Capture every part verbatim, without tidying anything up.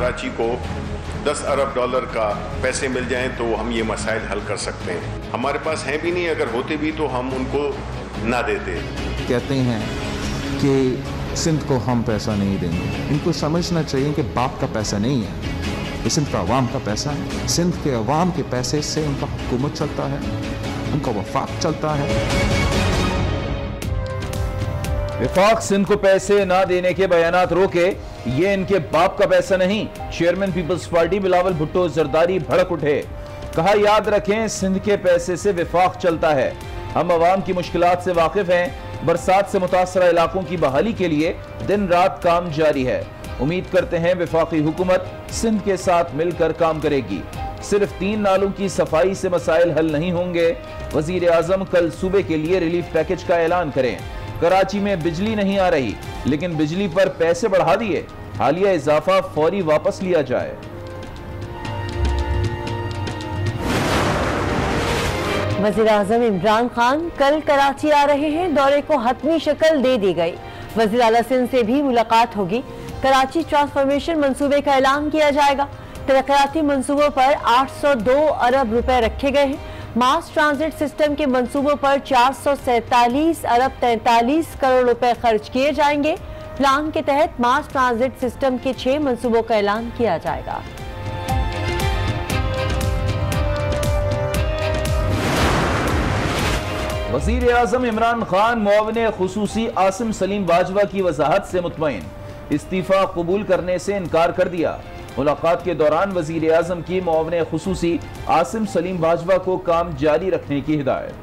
कराची को दस अरब डॉलर का पैसे मिल जाएं तो हम ये मसाइल हल कर सकते हैं। हमारे पास हैं भी नहीं, अगर होते भी तो हम उनको ना देते। कहते हैं कि सिंध को हम पैसा नहीं देंगे, इनको समझना चाहिए कि बाप का पैसा नहीं है, ये सिंध का अवाम का पैसा है। सिंध के अवाम के पैसे से उनका हुकूमत चलता है, उनका वफाक चलता है। विफाक सिंध को पैसे ना देने के बयानात रोके, ये इनके बाप का पैसा नहीं। Chairman peoples party Bilawal Bhutto Zardari भड़क उठे, कहा याद रखें सिंध के पैसे से विफाक चलता है। हम अवाम की मुश्किलात से वाकिफ हैं, बरसात से मुतासरा इलाकों की बहाली के लिए दिन रात काम जारी है। उम्मीद करते हैं विफाकी हुकूमत सिंध के साथ मिलकर काम करेगी। सिर्फ तीन नालों की सफाई से मसाइल हल नहीं होंगे। वजीर आजम कल सूबे के लिए रिलीफ पैकेज का ऐलान करें। कराची में बिजली नहीं आ रही, लेकिन बिजली पर पैसे बढ़ा दिए, हालिया इजाफा फौरी वापस लिया जाए। वजीर आजम इमरान खान कल कराची आ रहे हैं, दौरे को हतमी शक्ल दे दी गई। वजीर आला सिंध से भी मुलाकात होगी। कराची ट्रांसफॉर्मेशन मंसूबे का ऐलान किया जाएगा। तरक्याती मंसूबों पर आठ सौ दो अरब रुपए रखे गए हैं। मास ट्रांजिट सिस्टम के मंसूबों पर चार सौ सैतालीस अरब तैंतालीस करोड़ रुपए खर्च किए जाएंगे। प्लान के तहत मास ट्रांजिट सिस्टम के छह मंसूबों का ऐलान किया जाएगा। वजीर आजम इमरान खान मुआविन खुसूसी आसिम सलीम बाजवा की वजाहत से मुतमईन, इस्तीफा कबूल करने से इनकार कर दिया। मुलाकात के दौरान वजीर आजम की मुआविन खुसूसी आसिम सलीम बाजवा को काम जारी रखने की हिदायत।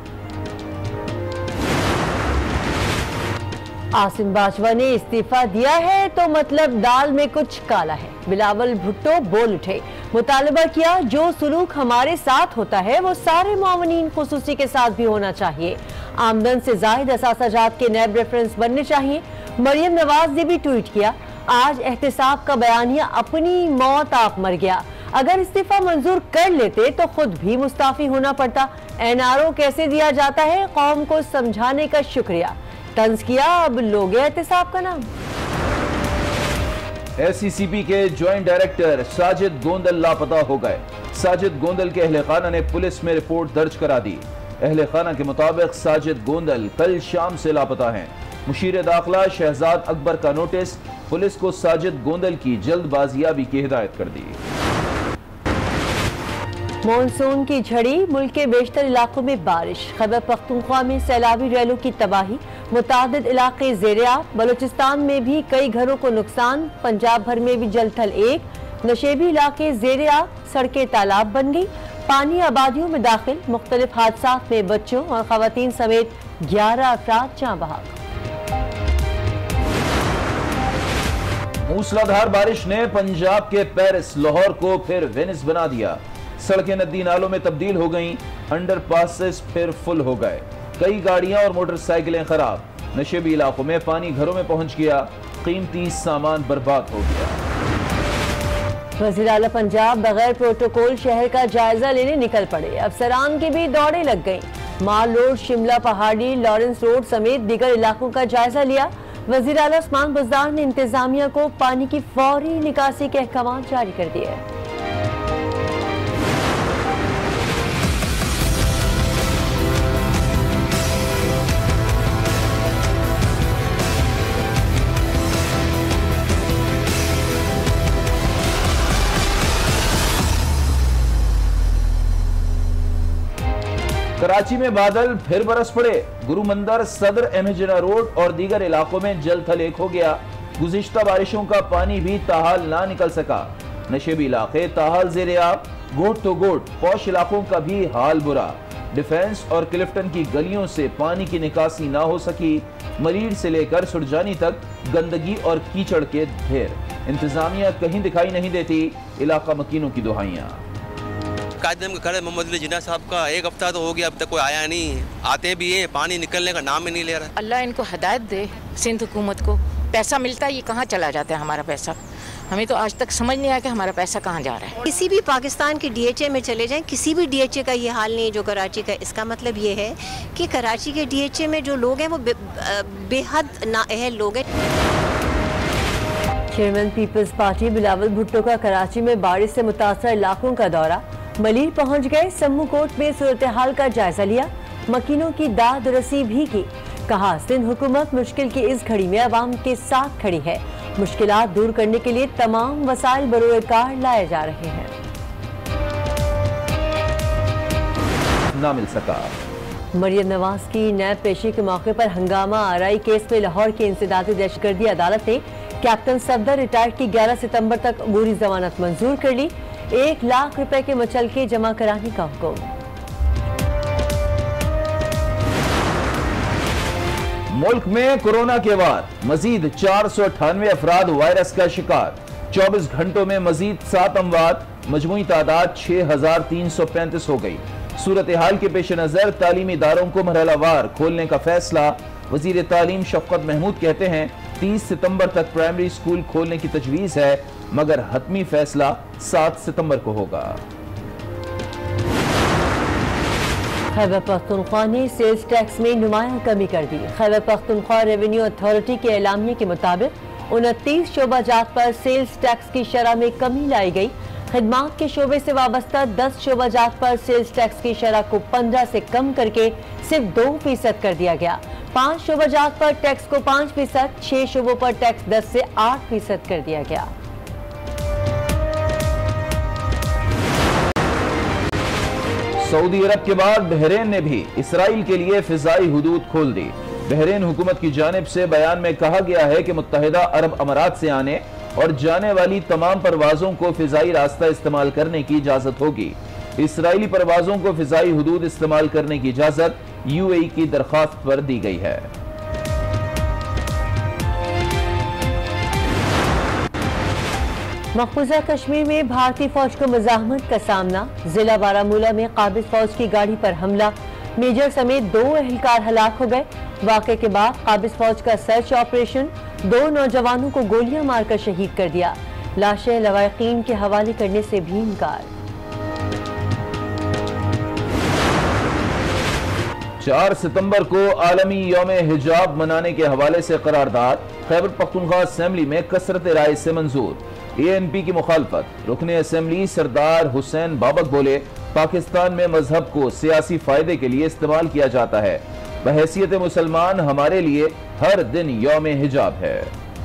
आसिम बाजवा ने इस्तीफा दिया है तो मतलब दाल में कुछ काला है। बिलावल भुट्टो बोल उठे, मुतालबा किया जो सुलूक हमारे साथ होता है वो सारे मुआवनीन खुसूसी के साथ भी होना चाहिए। आमदन से जायद असासाजात के नैब रेफरेंस बनने चाहिए। मरियम नवाज ने भी ट्वीट किया, आज एहतिसाब का बयानिया अपनी मौत आप मर गया। अगर इस्तीफा मंजूर कर लेते तो खुद भी मुस्ताफी होना पड़ता। एनआरओ कैसे दिया जाता है, कौम को समझाने का शुक्रिया। तंज किया, अब लोगे एहतिसाब का नाम। एससीसीपी के ज्वाइंट डायरेक्टर साजिद गोंदल लापता हो गए। साजिद गोंदल के अहले खाना ने पुलिस में रिपोर्ट दर्ज करा दी। अहले खाना के मुताबिक साजिद गोंदल कल शाम से लापता हैं। मुशीर दाखिला शहजाद अकबर का नोटिस, पुलिस को साजिद गोंदल की जल्द बाजियाबी की हिदायत कर दी। मॉनसून की झड़ी, मुल्क के बेशतर इलाकों में बारिश। खैबर पख्तूनख्वा में सैलाबी रैलों की तबाही, मुतादिद इलाके ज़ेर-ए-आब। बलूचिस्तान में भी कई घरों को नुकसान। पंजाब भर में भी जलथल एक। नशेबी इलाके ज़ेर-ए-आब, सड़कें तालाब बन गई। पानी आबादियों में दाखिल। मुख्तलिफ हादसात में बच्चों और खवातीन समेत ग्यारह अफराद जाँ बहक। मूसलाधार बारिश ने पंजाब के पेरिस, लाहौर को फिर वेनिस बना दिया। सड़कें नदी नालों में तब्दील हो गईं, अंडरपासेस फिर फुल हो गए। कई गाड़ियां और मोटरसाइकिलें खराब। नशेबी इलाकों में पानी घरों में पहुंच गया, कीमती सामान बर्बाद हो गया। वज़ीर आला पंजाब बगैर प्रोटोकॉल शहर का जायजा लेने निकल पड़े। अफसरान की भी दौड़ें लग गईं। माल रोड, शिमला पहाड़ी, लॉरेंस रोड समेत दीगर इलाकों का जायजा लिया। वज़ीर आला उस्मान बुज़दार ने इंतजामिया को पानी की फौरी निकासी के अहकाम जारी कर दिए। कराची में बादल फिर बरस पड़े। गुरु मंदिर, सदर, एमजिना रोड और दीगर इलाकों में जल थल एक हो गया। गुज़िश्ता बारिशों का पानी भी ताहाल ना निकल सका। नशेबी इलाके ताहाल ज़ेर-ए-आब, गोट तो गोट। पौश इलाकों का भी हाल बुरा। डिफेंस और क्लिफ्टन की गलियों से पानी की निकासी ना हो सकी। मरीड से लेकर सुरजानी तक गंदगी और कीचड़ के ढेर। इंतजामिया कहीं दिखाई नहीं देती। इलाका मकीनों की दुहाइयां। कायदे खड़े मोहम्मद अली जिन्ना साहब का एक हफ्ता तो हो गया, अब तक कोई आया नहीं है। आते भी है, पानी निकलने का नाम ही नहीं ले रहा। अल्लाह इनको हिदायत दे, सिंध हुकूमत को। पैसा मिलता है, ये कहाँ चला जाता है हमारा पैसा? हमें तो आज तक समझ नहीं आया कि हमारा पैसा कहाँ जा रहा है। किसी भी पाकिस्तान के डीएचए में चले जाएं, किसी भी डीएचए का ये हाल नहीं है जो कराची का। इसका मतलब ये है कि कराची के डीएचए में जो लोग हैं वो बे, बेहद नाअहल लोग हैं। Chairman peoples party Bilawal Bhutto का कराची में बारिश से मुतासर इलाकों का दौरा। मलीर पहुंच गए, सम्मू कोर्ट में सूरत हाल का जायजा लिया, मकीनों की दाद रसी भी की। कहा सिंध हुकूमत मुश्किल की इस घड़ी में अवाम के साथ खड़ी है, मुश्किलात दूर करने के लिए तमाम वसाइल बरोकार लाए जा रहे हैं। ना मिल सका। मरियम नवाज की नैब पेशी के मौके पर हंगामा आरआई केस में लाहौर की इंसदादी दहशतगर्दी अदालत ने कैप्टन सफदर रिटायर्ड की ग्यारह सितंबर तक अबूरी जमानत मंजूर कर ली। एक लाख रुपए के मुचलके जमा कराने का हुक्म। मुल्क में कोरोना के बाद मजीद चार सौ अठानवे अफराद वायरस का शिकार। चौबीस घंटों में मजीद सात अमवात, मजमूई तादाद छह हजार तीन सौ पैंतीस हो गई। सूरत हाल के पेश नजर तालीमी इदारों को मरहलावार खोलने का फैसला। वजीर तालीम शफकत महमूद कहते हैं तीस सितंबर तक प्राइमरी स्कूल खोलने की तजवीज है, मगर हतमी फैसला सात सितंबर को होगा। खैबर पख्तूनख्वा ने सेल्स टैक्स में नुमायां कमी कर दी। खैबर पख्तूनख्वा रेवेन्यू अथॉरिटी के एलामिये के मुताबिक उनतीस शोबाजात पर सेल्स टैक्स की शरह में कमी लाई गई। खिदमात के शोबे से वाबस्ता दस शोबाजात पर सेल्स टैक्स की शरह को पंद्रह से कम करके सिर्फ दो फीसद कर दिया गया। पांच शोबाजात पर टैक्स को पांच फीसद, छह शोबों पर टैक्स दस से आठ फीसद कर दिया गया। सऊदी अरब के बाद बहरीन ने भी इसराइल के लिए फिजाई हुदूद खोल दी। बहरीन हुकूमत की जानिब से बयान में कहा गया है कि मुत्तहिदा अरब अमारात से आने और जाने वाली तमाम परवाजों को फिजाई रास्ता इस्तेमाल करने की इजाजत होगी। इसराइली परवाजों को फिजाई हुदूद इस्तेमाल करने की इजाजत यूएई की दरखास्त पर दी गई है। मकबूजा कश्मीर में भारतीय फौज को मुजाहमत का सामना। जिला बारामूला में काबिज फौज की गाड़ी पर हमला, मेजर समेत दो एहलकार हलाक हो गए। वाक़े के बाद काबिज फौज का सर्च ऑपरेशन, दो नौजवानों को गोलियां मारकर शहीद कर दिया। लाशें लवाकिन के हवाले करने से भी इनकार। चार सितंबर को आलमी यौम हिजाब मनाने के हवाले से करारदाद। खैबर पख्तूनख्वा असेंबली में कसरत राय से मंजूर। ए एन पी की मुखालफत। रुकने असेंबली सरदार हुसैन बाबक बोले पाकिस्तान में मजहब को सियासी फायदे के लिए इस्तेमाल किया जाता है। बहैसियत मुसलमान हमारे लिए हर दिन यौम हिजाब है।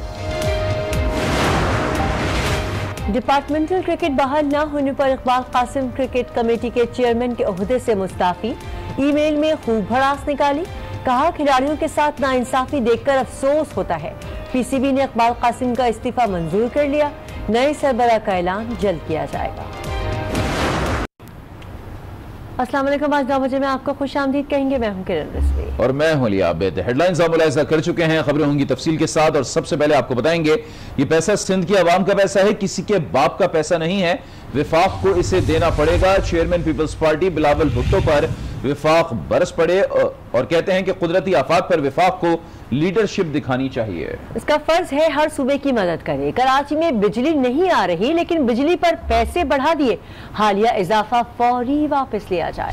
डिपार्टमेंटल क्रिकेट बहाल न होने पर इकबाल कासिम क्रिकेट कमेटी के चेयरमैन के ओहदे से मुस्ताफी। ईमेल में खूब भड़ास निकाली। कहा खिलाड़ियों के साथ नाइंसाफी देखकर अफसोस होता है। पीसीबी ने इकबाल कासिम का इस्तीफा मंजूर कर लिया। नए सरबराह का ऐलान जल्द किया जाएगा। अस्सलाम वालेकुम। आज नौ बजे में आपको खुशामदीद कहेंगे। मैं हूं किरण रिजवी और मैं हूं लिया आबिद। हेडलाइंस आप मुलाहिजा कर चुके हैं, खबरें होंगी तफसील के साथ। और सबसे पहले आपको बताएंगे ये पैसा सिंध की आवाम का पैसा है, किसी के बाप का पैसा नहीं है। विफाक को इसे देना पड़ेगा। Chairman peoples party Bilawal Bhutto पर विफाक बरस पड़े और कहते हैं कि कुदरती आफात पर विफाक को लीडरशिप दिखानी चाहिए। इसका फर्ज है हर सूबे की मदद करे। कराची में बिजली नहीं आ रही, लेकिन बिजली पर पैसे बढ़ा दिए। हालिया इजाफा फौरी वापस लिया जाए।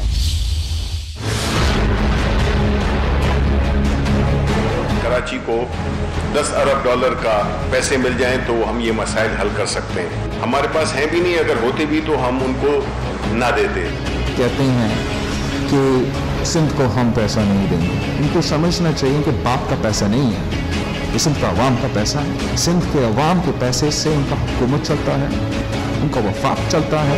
कराची को दस अरब डॉलर का पैसे मिल जाएं तो हम ये मसाइल हल कर सकते हैं। हमारे पास है भी नहीं, अगर होते भी तो हम उनको ना देते। कहते हैं कि सिंध को हम पैसा नहीं देंगे। इनको समझना चाहिए कि बाप का पैसा नहीं है, ये सिंध का अवाम का पैसा है। सिंध के अवाम के पैसे से उनका हुकूमत चलता है, उनका वफाक चलता है।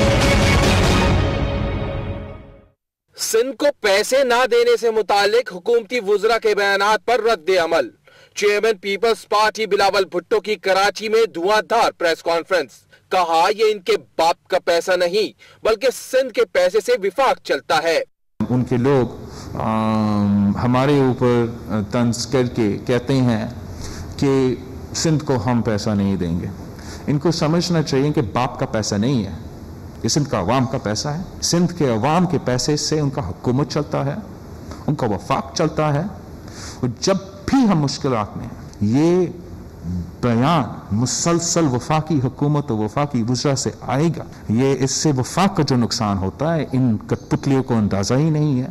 सिंध को पैसे ना देने से मुतालिक हुकूमती वुज़रा के बयानात पर रद्द अमल। Chairman peoples party Bilawal Bhutto की कराची में धुआंधार प्रेस कॉन्फ्रेंस। कहा ये इनके बाप का पैसा नहीं बल्कि सिंध के पैसे से विफाक चलता है। उनके लोग आ, हमारे ऊपर तंज करके कहते हैं कि सिंध को हम पैसा नहीं देंगे। इनको समझना चाहिए कि बाप का पैसा नहीं है, ये सिंध का अवाम का पैसा है। सिंध के अवाम के पैसे से उनका हुकूमत चलता है, उनका वफाक चलता है। और जब भी हम मुश्किलात में, ये बयान मुसलसल वफाकी हुकूमत और वफाकी वज़रा से आएगा। ये इससे वफाक का जो नुकसान होता है इन कठपुतलियों को अंदाजा ही नहीं है।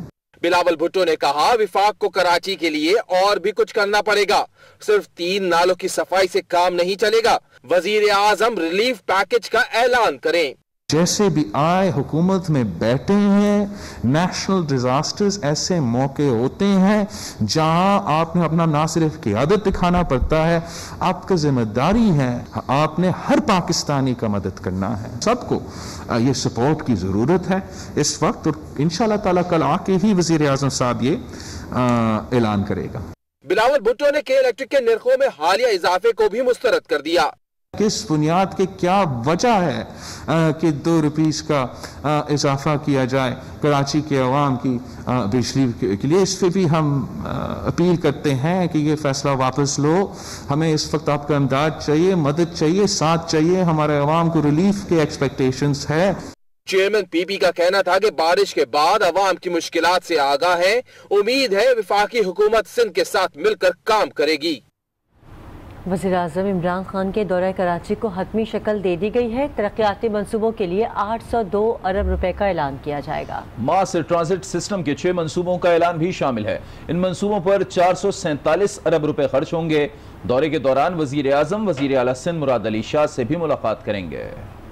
बिलावल भुट्टो ने कहा विफाक को कराची के लिए और भी कुछ करना पड़ेगा, सिर्फ तीन नालों की सफाई से काम नहीं चलेगा। वजीर आजम रिलीफ पैकेज का ऐलान करें। जैसे भी आए हुकूमत में बैठे हैं, नेशनल डिजास्टर्स ऐसे मौके होते हैं जहां आपने अपना ना सिर्फ क़ियादत दिखाना पड़ता है, आपकी जिम्मेदारी है, आपने हर पाकिस्तानी का मदद करना है। सबको ये सपोर्ट की ज़रूरत है इस वक्त, और इंशाल्लाह ताला कल आके ही वज़ीर आज़म साहब ये ऐलान करेगा। बिलावल भुट्टो ने के इलेक्ट्रिक के निर्खों में हालिया इजाफे को भी मुस्तरद कर दिया। किस बुनियाद के क्या वजह है आ, कि दो रुपीस का आ, इजाफा किया जाए कराची के अवाम की आ, बिजली के, के लिए। इस पर भी हम आ, अपील करते हैं कि ये फैसला वापस लो। हमें इस वक्त आपका इमदाद चाहिए, मदद चाहिए, साथ चाहिए। हमारे अवाम को रिलीफ के एक्सपेक्टेशंस है। चेयरमैन पीपी का कहना था कि बारिश के बाद अवाम की मुश्किलात से आगाह है, उम्मीद है विफाकी हुकूमत सिंध के साथ मिलकर काम करेगी। वज़ीर-ए-आज़म इमरान खान के दौरे कराची को हतमी शक्ल दे दी गई है। तरक्याती मंसूबों के लिए आठ सौ दो अरब रुपए का ऐलान किया जाएगा। मास ट्रांजिट सिस्टम के छह मंसूबों का ऐलान भी शामिल है। इन मंसूबों पर चार सौ सैंतालीस अरब रुपए खर्च होंगे। दौरे के दौरान वज़ीर-ए-आज़म वज़ीर आला सिंध मुराद अली शाह से भी मुलाकात करेंगे।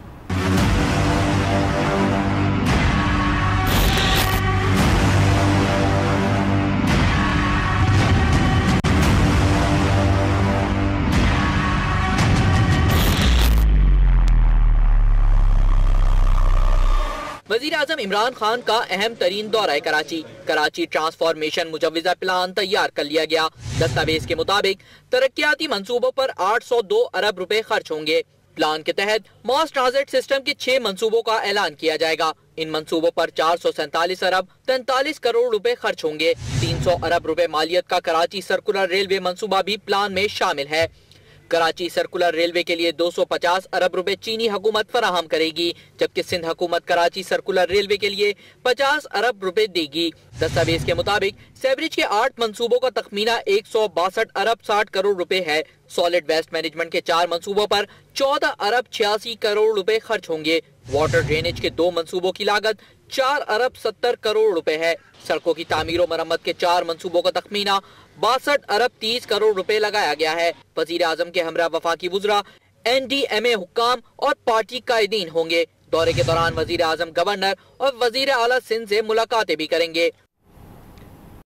वज़ीर आज़म इमरान खान का अहम तरीन दौरा है कराची। कराची ट्रांसफॉर्मेशन मुजव्विज़ा प्लान तैयार कर लिया गया। दस्तावेज के मुताबिक तरक्याती मंसूबों पर आठ सौ दो अरब रुपए खर्च होंगे। प्लान के तहत मास ट्रांजिट सिस्टम के छह मंसूबों का ऐलान किया जाएगा। इन मंसूबों पर चार सौ सैंतालीस अरब तैंतालीस करोड़ रुपए खर्च होंगे। तीन सौ अरब रुपए मालियत का कराची सर्कुलर रेलवे मंसूबा भी प्लान में शामिल है। कराची सर्कुलर रेलवे के लिए दो सौ पचास अरब रुपए चीनी हुकूमत फराहम करेगी, जबकि सिंध हुकूमत कराची सर्कुलर रेलवे के लिए पचास अरब रुपए देगी। दस्तावेज के मुताबिक सेवरेज के आठ मंसूबों का तखमीना एक सौ बासठ अरब साठ करोड़ रुपए है। सॉलिड वेस्ट मैनेजमेंट के चार मंसूबों पर चौदह अरब छियासी करोड़ रुपए खर्च होंगे। वाटर ड्रेनेज के दो मंसूबों की लागत चार अरब सत्तर करोड़ रुपए है। सड़कों की तामीर और मरम्मत के चार मंसूबों का तखमीना बासठ अरब तीस करोड़ रुपए लगाया गया है। वजीर आजम के हमरा वफाकी वुज़रा, एन डी एम ए हुक्काम और पार्टी कायदीन होंगे। दौरे के दौरान वजीर आजम गवर्नर और वजीर आला सिंध से मुलाकातें भी करेंगे।